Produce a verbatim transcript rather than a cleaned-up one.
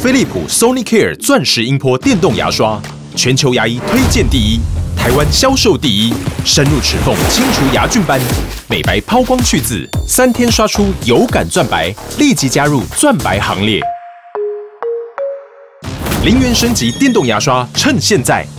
飞利浦 Sonicare 钻石音波电动牙刷，全球牙医推荐第一，台湾销售第一，深入齿缝清除牙菌斑，美白抛光去渍，三天刷出有感钻白，立即加入钻白行列。零元升级电动牙刷，趁现在！